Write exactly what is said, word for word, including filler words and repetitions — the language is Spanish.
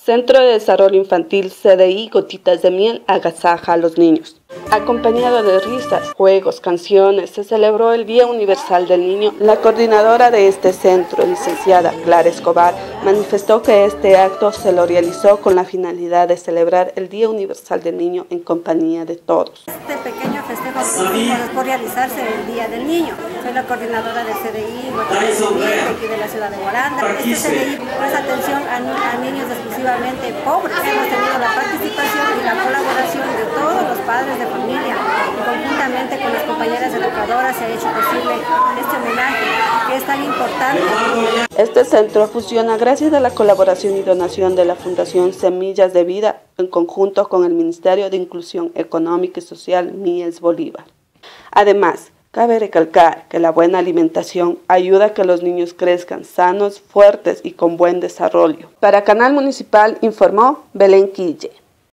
Centro de Desarrollo Infantil C D I Gotitas de Miel agasaja a los niños. Acompañado de risas, juegos, canciones, se celebró el Día Universal del Niño. La coordinadora de este centro, licenciada Clara Escobar, manifestó que este acto se lo realizó con la finalidad de celebrar el Día Universal del Niño en compañía de todos. Este pequeño festejo por realizarse el Día del Niño. Soy la coordinadora del C D I Gotitas de Miel, aquí de la ciudad de Guaranda. Este C D I presta atención a, a niños exclusivamente pobres. Hemos tenido la participación y la colaboración de todos los padres de familia. Conjuntamente con las compañeras educadoras se ha hecho posible este homenaje que es tan importante. Este centro funciona gracias a la colaboración y donación de la Fundación Semillas de Vida en conjunto con el Ministerio de Inclusión Económica y Social Mies Bolívar. Además, cabe recalcar que la buena alimentación ayuda a que los niños crezcan sanos, fuertes y con buen desarrollo. Para Canal Municipal informó Belén Quille.